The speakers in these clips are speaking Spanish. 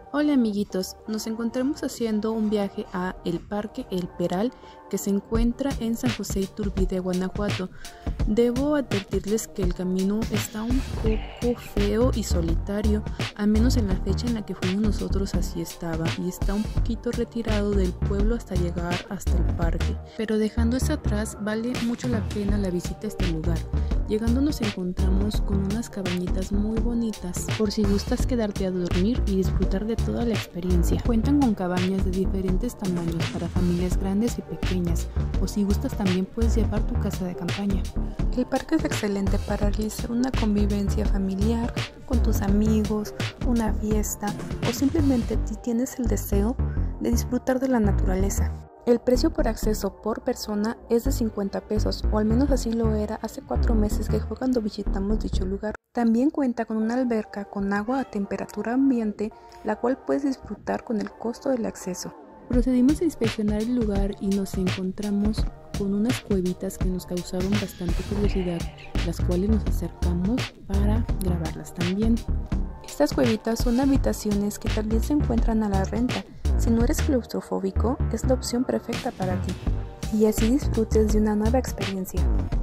Hola amiguitos, nos encontramos haciendo un viaje a el Parque El Peral que se encuentra en San José Iturbide, Guanajuato. Debo advertirles que el camino está un poco feo y solitario, al menos en la fecha en la que fuimos nosotros así estaba, y está un poquito retirado del pueblo hasta llegar hasta el parque. Pero dejando eso atrás, vale mucho la pena la visita a este lugar. Llegando nos encontramos con unas cabañitas muy bonitas, por si gustas quedarte a dormir y disfrutar de toda la experiencia. Cuentan con cabañas de diferentes tamaños para familias grandes y pequeñas, o si gustas también puedes llevar tu casa de campaña. El parque es excelente para realizar una convivencia familiar con tus amigos, una fiesta o simplemente si tienes el deseo de disfrutar de la naturaleza. El precio por acceso por persona es de 50 pesos, o al menos así lo era hace 4 meses que fue cuando visitamos dicho lugar. También cuenta con una alberca con agua a temperatura ambiente, la cual puedes disfrutar con el costo del acceso. Procedimos a inspeccionar el lugar y nos encontramos con unas cuevitas que nos causaron bastante curiosidad, las cuales nos acercamos para grabarlas también. Estas cuevitas son habitaciones que también se encuentran a la renta. Si no eres claustrofóbico, es la opción perfecta para ti, y así disfrutes de una nueva experiencia.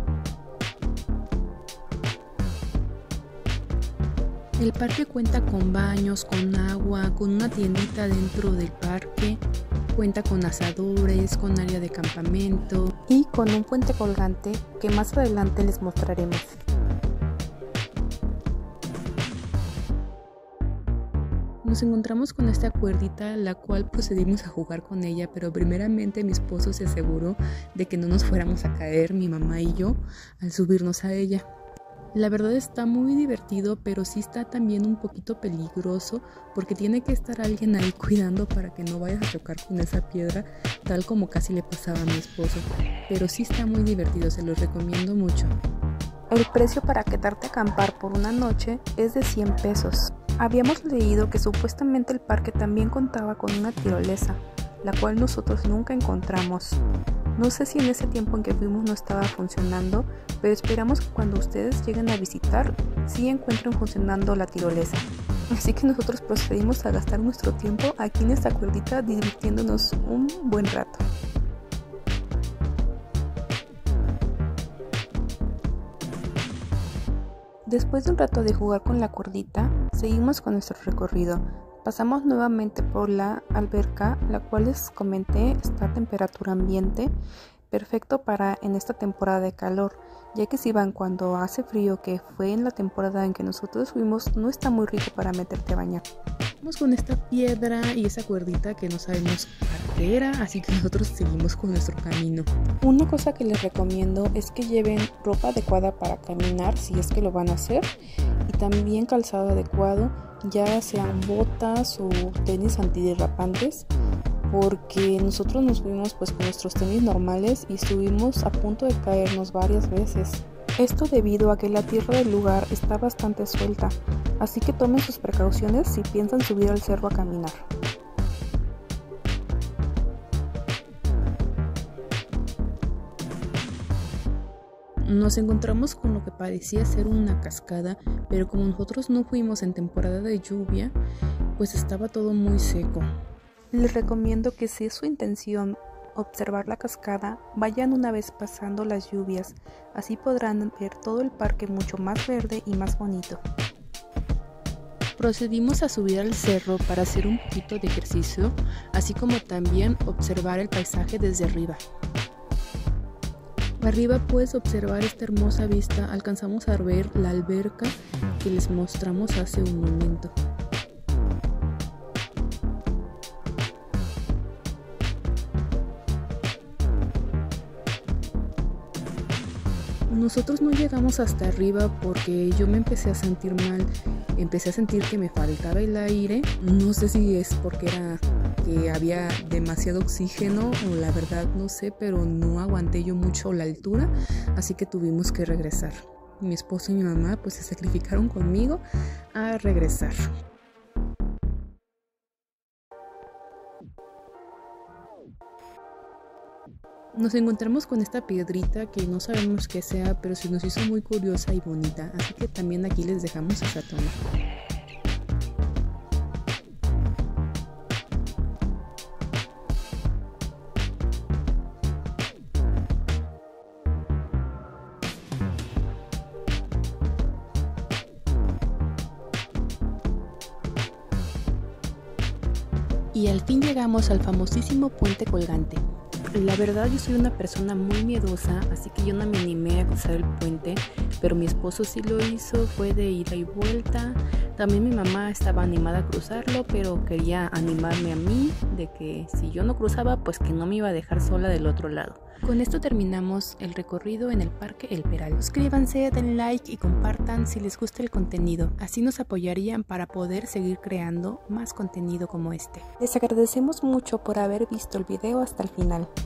El parque cuenta con baños, con agua, con una tiendita dentro del parque, cuenta con asadores, con área de campamento y con un puente colgante que más adelante les mostraremos. Nos encontramos con esta cuerdita, la cual procedimos a jugar con ella, pero primeramente mi esposo se aseguró de que no nos fuéramos a caer, mi mamá y yo, al subirnos a ella. La verdad está muy divertido, pero sí está también un poquito peligroso, porque tiene que estar alguien ahí cuidando para que no vayas a chocar con esa piedra, tal como casi le pasaba a mi esposo. Pero sí está muy divertido, se los recomiendo mucho. El precio para quedarte a acampar por una noche es de 100 pesos. Habíamos leído que supuestamente el parque también contaba con una tirolesa, la cual nosotros nunca encontramos. No sé si en ese tiempo en que fuimos no estaba funcionando, pero esperamos que cuando ustedes lleguen a visitar, sí encuentren funcionando la tirolesa. Así que nosotros procedimos a gastar nuestro tiempo aquí en esta cuerdita divirtiéndonos un buen rato. Después de un rato de jugar con la cuerdita, seguimos con nuestro recorrido. Pasamos nuevamente por la alberca, la cual les comenté está a temperatura ambiente, perfecto para en esta temporada de calor, ya que si van cuando hace frío, que fue en la temporada en que nosotros fuimos, no está muy rico para meterte a bañar. Vamos con esta piedra y esa cuerdita que no sabemos para qué era, así que nosotros seguimos con nuestro camino. Una cosa que les recomiendo es que lleven ropa adecuada para caminar si es que lo van a hacer, y también calzado adecuado, ya sean botas o tenis antiderrapantes, porque nosotros nos fuimos pues con nuestros tenis normales y estuvimos a punto de caernos varias veces. Esto debido a que la tierra del lugar está bastante suelta, así que tomen sus precauciones si piensan subir al cerro a caminar. Nos encontramos con lo que parecía ser una cascada, pero como nosotros no fuimos en temporada de lluvia, pues estaba todo muy seco. Les recomiendo que si es su intención observar la cascada, vayan una vez pasando las lluvias, así podrán ver todo el parque mucho más verde y más bonito. Procedimos a subir al cerro para hacer un poquito de ejercicio, así como también observar el paisaje desde arriba. Arriba puedes observar esta hermosa vista, alcanzamos a ver la alberca que les mostramos hace un momento. Nosotros no llegamos hasta arriba porque yo me empecé a sentir mal, empecé a sentir que me faltaba el aire, no sé si es porque era que había demasiado oxígeno o la verdad no sé, pero no aguanté yo mucho la altura, así que tuvimos que regresar. Mi esposo y mi mamá pues se sacrificaron conmigo a regresar. Nos encontramos con esta piedrita que no sabemos qué sea, pero se nos hizo muy curiosa y bonita, así que también aquí les dejamos esa toma. Y al fin llegamos al famosísimo puente colgante. La verdad, yo soy una persona muy miedosa, así que yo no me animé a cruzar el puente, pero mi esposo sí lo hizo, fue de ida y vuelta. También mi mamá estaba animada a cruzarlo, pero quería animarme a mí de que si yo no cruzaba, pues que no me iba a dejar sola del otro lado. Con esto terminamos el recorrido en el Parque El Peral. Suscríbanse, den like y compartan si les gusta el contenido. Así nos apoyarían para poder seguir creando más contenido como este. Les agradecemos mucho por haber visto el video hasta el final.